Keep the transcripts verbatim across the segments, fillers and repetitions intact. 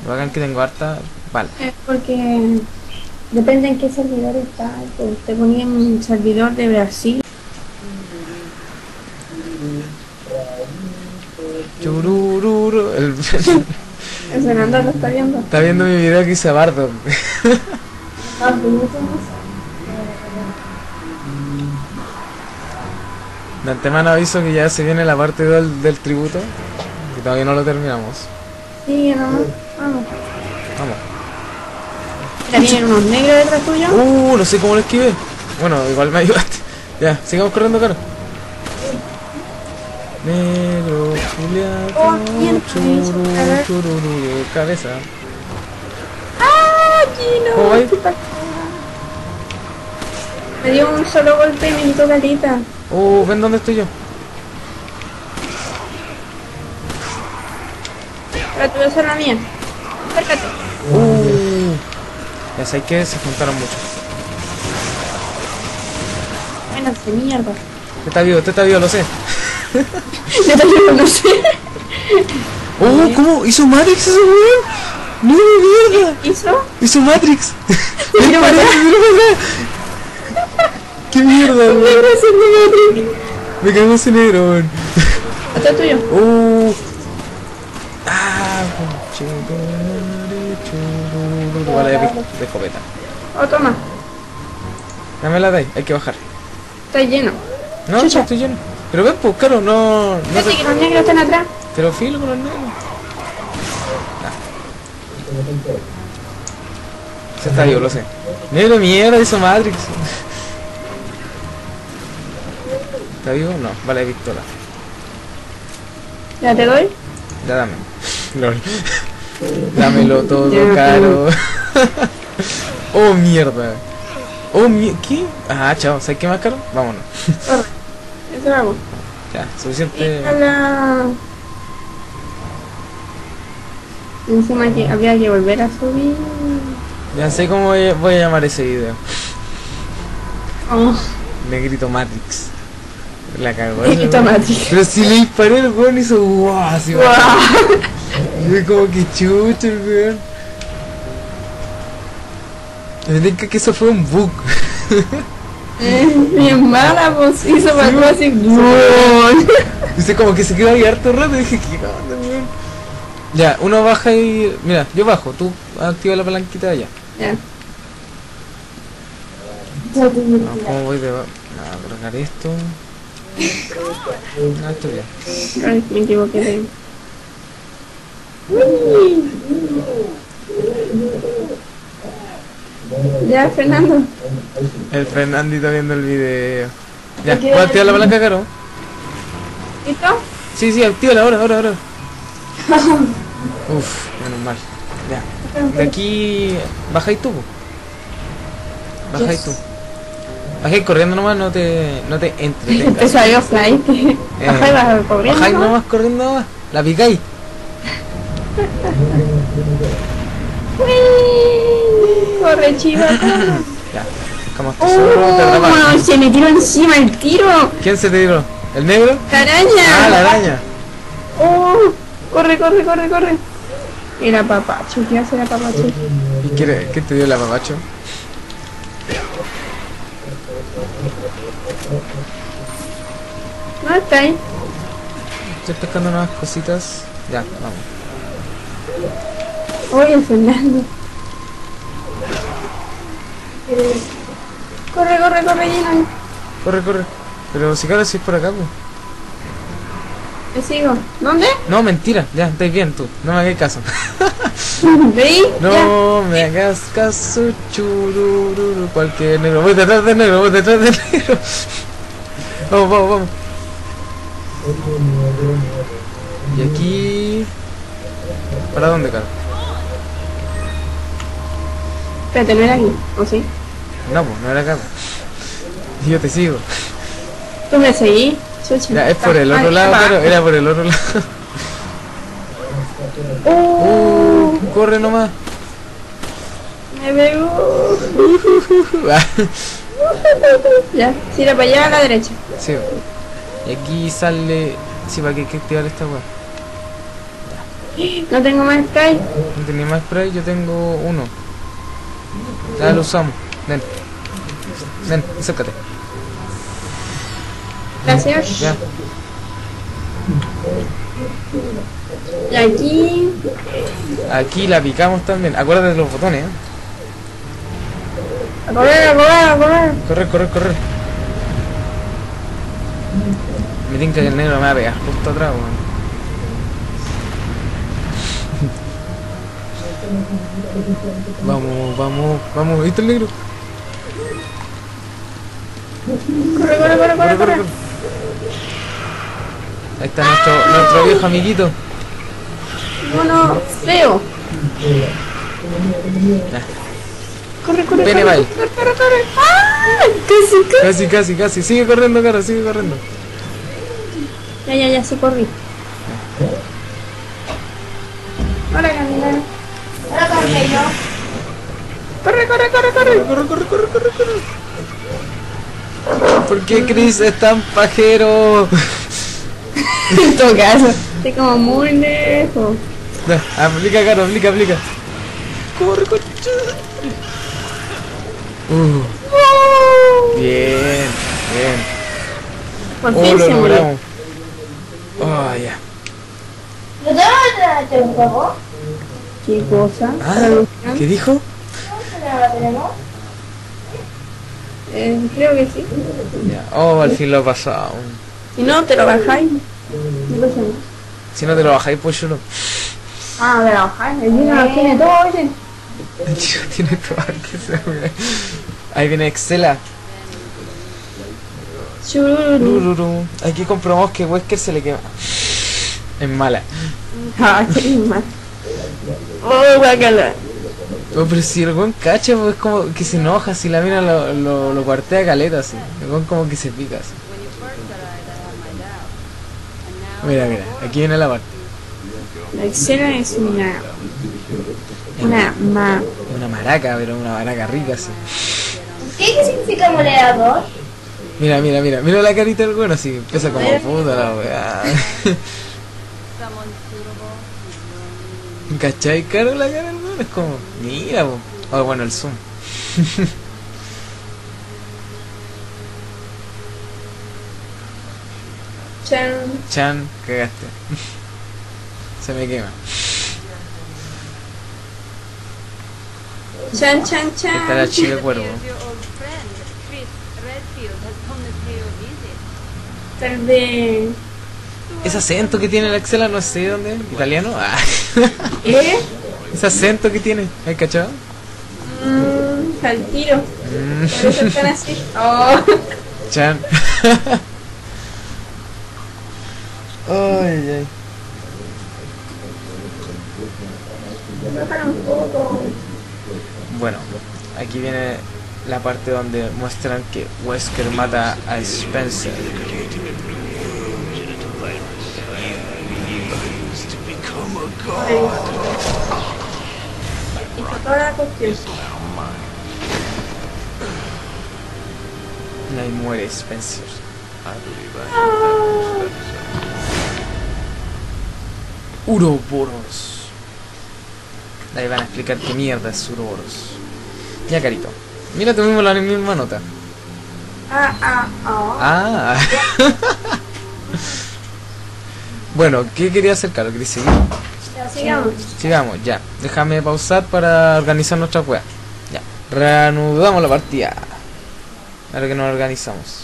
Hagan que tengo harta. Vale. Es porque depende en qué servidor está. Pues te ponía en un servidor de Brasil. Churururu. El... El Fernando lo está viendo. Está viendo mi video que hice Bardo. Ah, pues yo tengo eso. De antemano aviso que ya se viene la parte dos del tributo. Que todavía no lo terminamos. Sí, no, vamos. Vamos. Mira, vienen unos negros detrás tuyo. Uh, no sé cómo lo esquivé. Bueno, igual me ayudaste. Ya, sigamos corriendo, caro. Negro, Oh, Juliato, mierda, churu, me hizo cagar. chururu, cabeza. ¡Ah, Gino! ¿Cómo vais? ¿Qué pasó? Me dio un solo golpe y me quitó calita. Uh, ven dónde estoy yo. Ahora te voy a hacer la mía. Acércate. Uh, ya sé que se juntaron mucho. Bueno, de mierda. Usted está vivo, usted está vivo, lo sé. Yo también no sé. Uh, ¿cómo? ¿Hizo Matrix ese weón? ¡No, mierda! ¿Hizo? ¡Hizo Matrix! Mira para allá. ¡Qué mierda, weón! Gracias, Matrix. Me cago ese negro, weón. Otro tuyo. Uh. Ah, conchetumare, chururu. Vale, de, de escopeta. Oh, toma. Dámela de ahí, hay que bajar. Está lleno. No, Chucha. ya estoy lleno. Pero ven, pues, claro, no. no Fíjate te... que los negros están atrás. Pero filo con los negros. Se está vivo, lo sé. Negro mierda, hizo Matrix. ¿Está vivo? No, vale, pistola. Ya te doy. Ya dame. Lol. Dámelo todo, Ya, caro. Oh, mierda. Oh, mi... ¿qué? Ah, chao, ¿sabes qué más caro? Vámonos. Corre. Eso lo hago. Ya, suficiente. Hola. Encima que había que volver a subir. Ya sé cómo voy a, voy a llamar ese video. Oh, Negrito Matrix. La cagó. Negrito Matrix. Pero si le disparé el weón hizo guau, así. wow. Y fue como que chucho el weón. Me tinca que eso fue un bug. Es bien mala, pues hizo para Sí, así. Dice como que se quedó ahí harto rato y dije, ¿qué onda, weón? Ya, uno baja y... Mira, yo bajo, tú activa la palanquita de allá. Ya. No, ¿cómo voy de... A cargar esto? No, esto bien. Ay, me equivoqué de... Ya, Fernando. El Fernandito viendo el video. Ya, ¿puedo activar la palanca, Caro? ¿Listo? Sí, sí, actívala ahora, ahora, ahora. Uf, menos mal. Ya. De aquí... Bajáis tú, po. Bajáis tú. Bajáis corriendo nomás, no te... No te entretengas. Empezó a ir flight. Bajáis, vas corriendo. Bajáis ¿no? nomás corriendo nomás. La picáis. Uy, corre, chiva. Ya. Como esto solo te atrapa. Oh, se me tiró encima el tiro. ¿Quién se te tiró? ¿El negro? La araña. Ah, la araña. Oh, corre, corre, corre, corre. Era papacho, ¿qué hace la papacho? ¿Y quiere, qué te dio la papacho? No está ahí. Estoy pescando nuevas cositas. Ya, vamos. Oye, el Fernando. Corre, corre, corre, Gino. Corre, corre. Pero si claro, si es por acá, pues. Te sigo. ¿Dónde? No, mentira. Ya, estáis bien tú. No me hagáis caso. ¿Veis? No me hagas caso, churururu. Cualquier negro. Voy detrás del negro, voy detrás del negro. Vamos, vamos, vamos. Y aquí... ¿Para dónde, cara? Espérate, no era aquí, ¿o sí? No, pues, no era acá. Yo te sigo. ¿Tú me seguís? Chucha. Ya, es por el otro Ay, lado, va. pero era por el otro lado. Oh, Uh, corre nomás. me pegó. Ya, tira para allá a la derecha. Sí. Y aquí sale... Sí, para que hay que activar esta weá. No tengo más spray. No tenía más spray, yo tengo uno. Ya lo usamos. Ven. Ven, acércate. Gracias. Ya. Y aquí. Aquí la picamos también. Acuérdate de los botones, ¿eh? A correr, a correr, a correr. Correr, correr, correr. Me tinca que el negro me va a pegar justo atrás, weón. Vamos, vamos, vamos. ¿Viste el negro? Corre, corre, corre, corre, corre. Ahí está nuestro, nuestro viejo amiguito. Mono feo. Ya. Corre, corre, Pene, corre, bye. corre, corre, corre. ¡Ah! Casi, casi. Casi, casi, casi. Sigue corriendo, cara, sigue corriendo. Ya, ya, ya, sí corrí. Ahora caminar. Ahora corre yo. Corre, corre, corre, corre. Corre, corre, corre, corre, corre. ¿Por qué Chris es tan pajero? En todo caso. Estoy como muy lejos. Ya, aplica, cara, aplica, aplica. Corre, corre. Uh, bien, bien. Por Oh, fin lo se murió. logramos. Oh, ya. ¿No tenemos el juego? ¿Qué cosa? Ah, ¿Traducción? ¿qué dijo? ¿No la tenemos? Eh, creo que sí. Ya. Oh, al fin lo he pasado. Si no, te lo bajáis. No lo sé. Si no te lo bajáis, pues yo lo. Ah, te lo bajáis. El niño lo tiene todo, oye. El chico tiene todo que se ve. Ahí viene Excela. Chururu. Tururú. Aquí comprobamos que Wesker se le quema. Es mala. Ah, qué mal. Oh, guacala. Oh, pero si el weón cacha, pues es como que se enoja, si la mina lo, lo, lo cuartea caleta así. El weón como que se pica así. Mira, mira, aquí viene la parte. La Excela es una. Una ma. Una maraca, pero una maraca rica así. ¿Qué, ¿Qué significa moledor? Mira, mira, mira, mira la carita del weón así, empieza como puta la weá. ¿Cachai? Caro la cara del weón, es como, mira, po. Oh, bueno, el zoom. Chan. Chan, cagaste. Se me quema. Chan, chan, chan. Está la chica cuervo. Tal vez. Ese acento que tiene la Excela, no sé dónde es. ¿Italiano? Ah. ¿Eh? Ese acento que tiene, ¿hay cachado? Mmm, al tiro. Mm. Por eso están así. Oh. Chan. Ay, ay. Bajar un poco. Bueno, aquí viene la parte donde muestran que Wesker mata a Spencer. Hizo toda la cuestión. Y ahí muere Spencer. Uroboros. Ahí van a explicar qué mierda es Uroboros. Ya, carito. Mira, tuvimos la misma nota. Ah, ah, ah. Ah. Bueno, ¿qué quería hacer, Caro? ¿Quería seguir? Ya, sigamos. Sigamos, ya. Déjame pausar para organizar nuestra weá. Ya. Reanudamos la partida. Ahora que nos organizamos.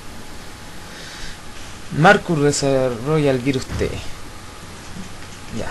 Marcus desarrolla el virus T. Ya.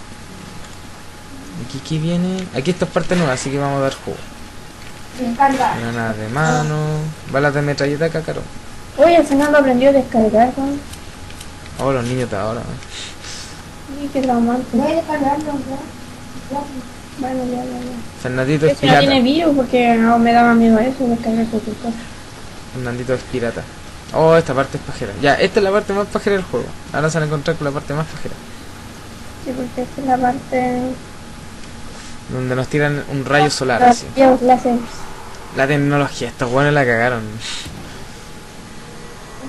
Aquí, aquí viene. Aquí esta es parte nueva, así que vamos a dar juego. Me encanta. Granadas de mano. Balas de metralleta acá, Caro. Oye, al final lo aprendió a descargar, ¿no? Oh, los niños de ahora. Ay, qué traumante. Voy a descargarlo, ¿ya? Bueno, ya, ya, ya. Fernandito es Ese no tiene pirata. virus porque no me daba miedo a eso, descargar cualquier cosa. Fernandito es pirata. Oh, esta parte es pajera. Ya, esta es la parte más pajera del juego. Ahora se van a encontrar con la parte más pajera. Sí, porque esta es la parte... Donde nos tiran un rayo solar, Los así. rayos láser. La tecnología, estos buenos la cagaron.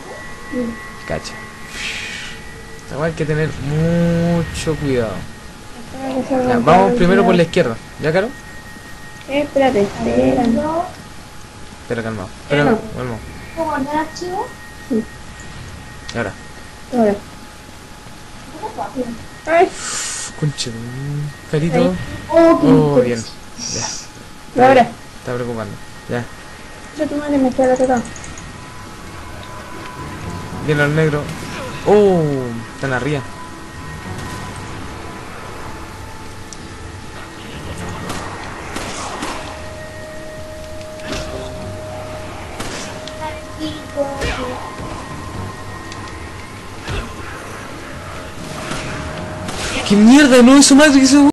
Cacha. Esta weá hay que tener mucho cuidado. Espera que salga Ya, un vamos carro primero y por la ya. izquierda. ¿Ya, Caro? Eh, espérate, espera. Yo, Espera, calmado. Espera, no. calmado. ¿puedo guardar archivo? Ahora. Ahora. ¿Cómo va? Ay, Conche. Carito. Ahí. Oh, qué Oh, rico. bien. Ya. y ahora. Está preocupando. Ya. Yo tu madre me queda la tocada. Viene el negro. Oh, están arriba. Rico. ¿Qué mierda? No es su madre que se